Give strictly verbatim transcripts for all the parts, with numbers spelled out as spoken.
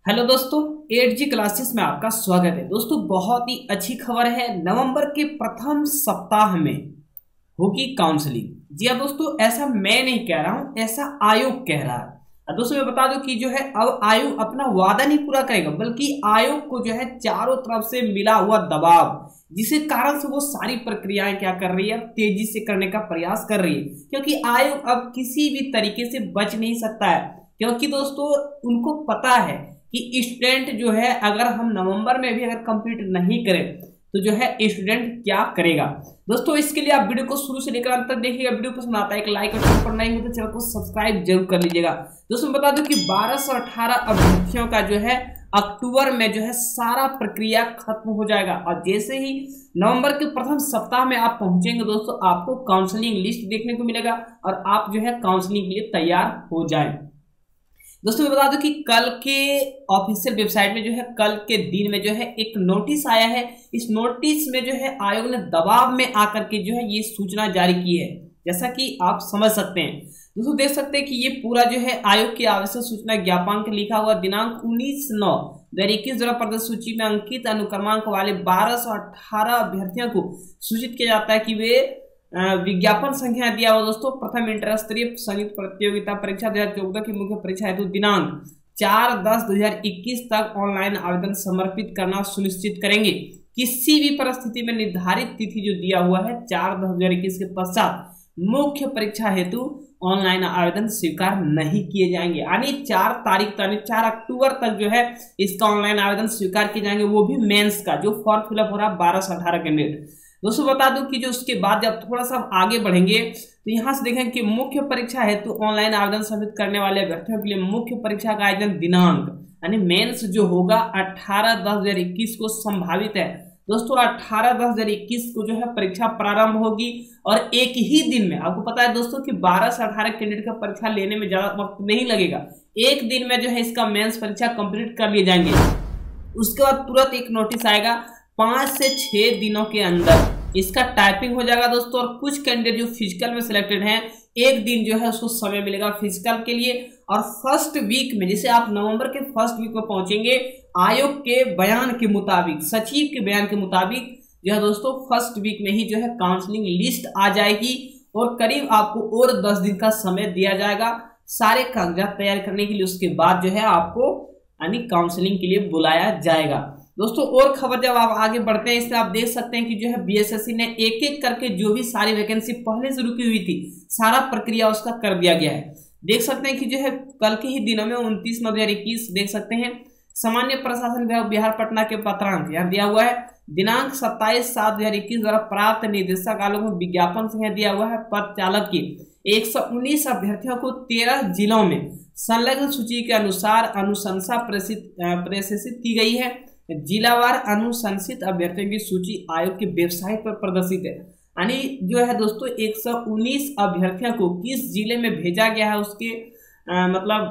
Hello दोस्तों, eight जी classes में आपका स्वागत है। दोस्तों बहुत ही अच्छी खबर है, नवंबर के प्रथम सप्ताह में होगी काउंसलिंग। जी हाँ दोस्तों, ऐसा मैं नहीं कह रहा हूं, ऐसा आयोग कह रहा है। और दोस्तों मैं बता दूं कि जो है अब आयोग अपना वादा नहीं पूरा करेगा, बल्कि आयोग को जो है चारों तरफ से मिला हुआ दबाव, जिसके कारण से वो सारी प्रक्रियाएं क्या कर रही है, तेजी से करने का प्रयास कर रही है। क्योंकि आयोग अब किसी भी तरीके से बच नहीं सकता है, क्योंकि दोस्तों उनको पता है कि स्टूडेंट जो है अगर हम नवंबर में भी अगर कंप्लीट नहीं करें तो जो है स्टूडेंट क्या करेगा। दोस्तों इसके लिए आप वीडियो को शुरू से लेकर अंत तक देखिएगा। वीडियो पसंद आता है एक लाइक और शेयर करना ही हो तो चैनल को सब्सक्राइब जरूर कर लीजिएगा। दोस्तों बता दूं कि बारह सौ अठारह अभ्यर्थियों का जो है अक्टूबर में जो है सारा प्रक्रिया खत्म हो जाएगा, और जैसे ही नवंबर के प्रथम सप्ताह में आप पहुंचेंगे दोस्तों, आपको काउंसलिंग लिस्ट देखने को मिलेगा और आप जो है काउंसलिंग के लिए तैयार हो जाए। दोस्तों मैं बता दूं कि कल के ऑफिशियल वेबसाइट में जो है कल के दिन में जो है एक नोटिस आया है। इस नोटिस में जो है आयोग ने दबाव में आकर के जो है ये सूचना जारी की है, जैसा कि आप समझ सकते हैं। दोस्तों देख सकते हैं कि ये पूरा जो है आयोग की आवश्यक सूचना ज्ञापन लिखा हुआ दिनांक उन्नीस नौ दो हजार इक्कीस द्वारा प्रदत्त सूची में अंकित अनुक्रमांक वाले बारह सौ अठारह अभ्यर्थियों को सूचित किया जाता है कि वे विज्ञापन संख्या दिया हुआ दोस्तों प्रथम इंटर स्तरीय संगीत प्रतियोगिता परीक्षा दो हजार चौदह की मुख्य परीक्षा हेतु दिनांक चार दस दो हजार इक्कीस तक ऑनलाइन आवेदन समर्पित करना सुनिश्चित करेंगे। किसी भी परिस्थिति में निर्धारित तिथि जो दिया हुआ है चार दस दो हजार इक्कीस के पश्चात मुख्य परीक्षा हेतु ऑनलाइन आवेदन स्वीकार नहीं किए जाएंगे। यानी चार तारीख यानी चार अक्टूबर तक जो है इसका ऑनलाइन आवेदन स्वीकार किए जाएंगे, वो भी मेंस का जो फॉर्म फिलअप हो रहा है बारह सौ अठारह कैंडिडेट। दोस्तों बता दूं कि जो उसके बाद जब थोड़ा सा आगे बढ़ेंगे तो यहां से देखें कि मुख्य परीक्षा हेतु ऑनलाइन आवेदन सबमिट करने वाले अभ्यर्थियों के लिए मुख्य परीक्षा का आयोजन दिनांक यानी मेंस जो होगा अठारह दस दो हजार इक्कीस को संभावित है। दोस्तों अठारह दस दो हजार इक्कीस को जो है परीक्षा प्रारंभ होगी और एक ही दिन में, आपको पता है दोस्तों कि बारह से अठारह कैंडिडेट का परीक्षा लेने में ज्यादा वक्त नहीं लगेगा, एक दिन में जो है इसका मेंस परीक्षा कंप्लीट कर लिए जाएंगे। उसके बाद तुरंत एक नोटिस आएगा, पांच से छह दिनों के अंदर इसका टाइपिंग हो जाएगा दोस्तों। और कुछ कैंडिडेट जो फिजिकल में सिलेक्टेड हैं, एक दिन जो है उसको समय मिलेगा फिजिकल के लिए। और फर्स्ट वीक में, जैसे आप नवंबर के फर्स्ट वीक में पहुंचेंगे, आयोग के बयान के मुताबिक, सचिव के बयान के मुताबिक जो है दोस्तों फर्स्ट वीक में ही जो है काउंसलिंग लिस्ट आ जाएगी और करीब आपको और दस दिन का समय दिया जाएगा सारे कागजात तैयार करने के लिए। उसके बाद जो है आपको यानी काउंसलिंग के लिए बुलाया जाएगा। दोस्तों और खबर जब आप आगे बढ़ते हैं, इसमें आप देख सकते हैं कि जो है बीएसएससी ने एक एक करके जो भी सारी वैकेंसी पहले से रुकी हुई थी सारा प्रक्रिया उसका कर दिया गया है। देख सकते हैं कि जो है कल के ही दिनों में उनतीस नौ दो हजार इक्कीस देख सकते हैं सामान्य प्रशासन विभाग बिहार पटना के पत्रांक यहाँ दिया हुआ है, दिनांक सत्ताईस सात दो हजार इक्कीस द्वारा प्राप्त निर्देशक आलोक में विज्ञापन संख्या दिया हुआ है। पद चालक के एक सौ उन्नीस अभ्यर्थियों को तेरह जिलों में संलग्न सूची के अनुसार अनुशंसा प्रशिक्षित की गई है। जिलावार अनुशंसित अभ्यर्थियों की सूची आयोग की वेबसाइट पर प्रदर्शित है। यानी जो है दोस्तों एक सौ उन्नीस अभ्यर्थियों को किस जिले में भेजा गया है उसके आ, मतलब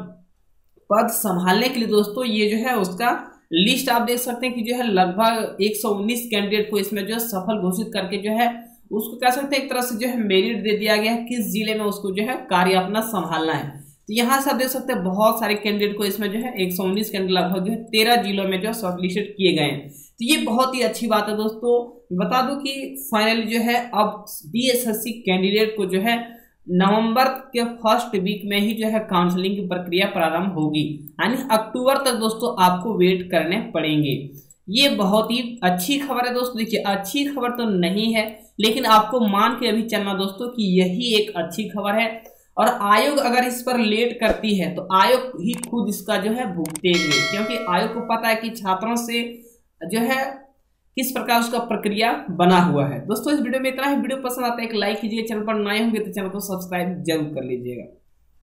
पद संभालने के लिए दोस्तों ये जो है उसका लिस्ट आप देख सकते हैं कि जो है लगभग एक सौ उन्नीस कैंडिडेट को इसमें जो है सफल घोषित करके जो है उसको कह सकते हैं एक तरह से जो है मेरिट दे दिया गया है किस जिले में उसको जो है कार्य अपना संभालना है। तो यहाँ से आप देख सकते हैं बहुत सारे कैंडिडेट को इसमें जो है एक सौ उन्नीस कैंडिडेट लगभग जो है तेरह जिलों में जो है शॉर्टलिस्टेड किए गए हैं। तो ये बहुत ही अच्छी बात है दोस्तों। बता दूं कि फाइनली जो है अब बीएसएससी कैंडिडेट को जो है नवंबर के फर्स्ट वीक में ही जो है काउंसलिंग की प्रक्रिया प्रारंभ होगी, यानी अक्टूबर तक दोस्तों आपको वेट करने पड़ेंगे। ये बहुत ही अच्छी खबर है दोस्तों। देखिए अच्छी खबर तो नहीं है, लेकिन आपको मान के अभी चलना दोस्तों कि यही एक अच्छी खबर है। और आयोग अगर इस पर लेट करती है तो आयोग ही खुद इसका जो है भुगतेंगे, क्योंकि आयोग को पता है कि छात्रों से जो है किस प्रकार उसका प्रक्रिया बना हुआ है। दोस्तों इस वीडियो में इतना ही। वीडियो पसंद आता है एक लाइक कीजिए, चैनल पर नए होंगे तो चैनल को सब्सक्राइब जरूर कर लीजिएगा।